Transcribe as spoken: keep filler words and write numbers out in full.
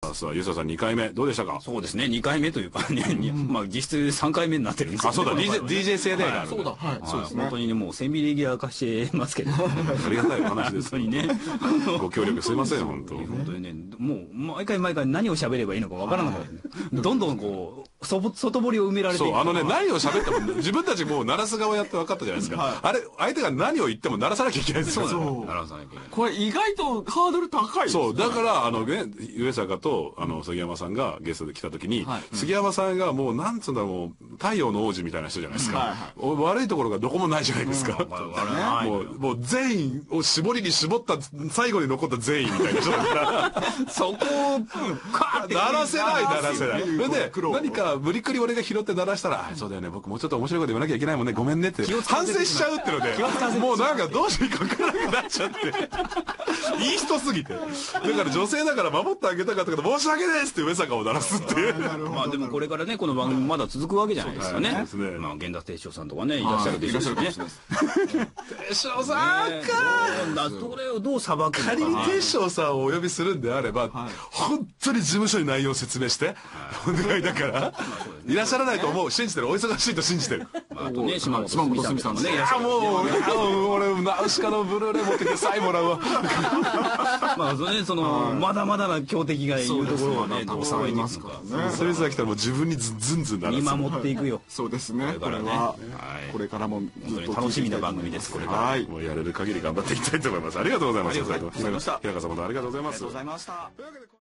さあさあ、ゆうささんにかいめどうでしたか？ そうですね、にかいめというかね、まあ実質さんかいめになってるんですよ。 あ、そうだ、ディージェー、ディージェー 制でがある。 そうだ、はい、そうですね。 本当にね、もうセミレギュラー化してますけど。 ありがたいお話です。 本当にね。 ご協力すいません、本当。 本当にね、もう毎回毎回何を喋ればいいのかわからなかった。どんどんこう、外堀を埋められていく。 そう、あのね、何を喋っても、自分たちもう鳴らす側やって分かったじゃないですか。あれ、相手が何を言っても鳴らさなきゃいけないんですよ。 そう。鳴らさなきゃいけない。 これ意外とハードル高いですね。 そう、だから、あのね、上坂と、あの、杉山さんがゲストで来た時に、杉山さんがもう、なんつうんだろう、もう、太陽の王子みたいな人じゃないですか。悪いところがどこもないじゃないですか。もう、もう善意を絞りに絞った、最後に残った善意みたいな人だから。 そこを、カーって。 鳴らせない、鳴らせない。それで、何か無理くり俺が拾って鳴らしたら、そうだよね、僕もうちょっと面白いこと言わなきゃいけないもんね、ごめんねって、反省しちゃうってので、もうなんかどうしていいか分からなくなっちゃって。いい人すぎて。だから女性だから守ってあげたかったけど、申し訳ないですって上坂を鳴らすっていう。 まあでもこれからね、この番組まだ続くわけじゃないですかね。まあ、源田鉄章さんとかね、いらっしゃるでしょうしね。 鉄章さんかそれをどう裁くのか。 仮に鉄章さんをお呼びするんであれば、本当に事務所に内容を説明して、お願いだから。いらっしゃらないと思う。信じてる。お忙しいと信じてる。 あとね、島本すみさんもね、いらっしゃる。 もう、俺、ナウシカのブルーレイ持ってきてサインもらうわ。 まあ、それね、その、まだまだな強敵がいるところはね、どう騒いでいくのか。 それさ来たらもう自分にズンズンなる。 見守っていくよ。 そうですね。これは、これからもずっと楽しみな番組です、これから。 もうやれる限り頑張っていきたいと思います。ありがとうございました。 ありがとうございました。 平川さんもありがとうございます。 ありがとうございました。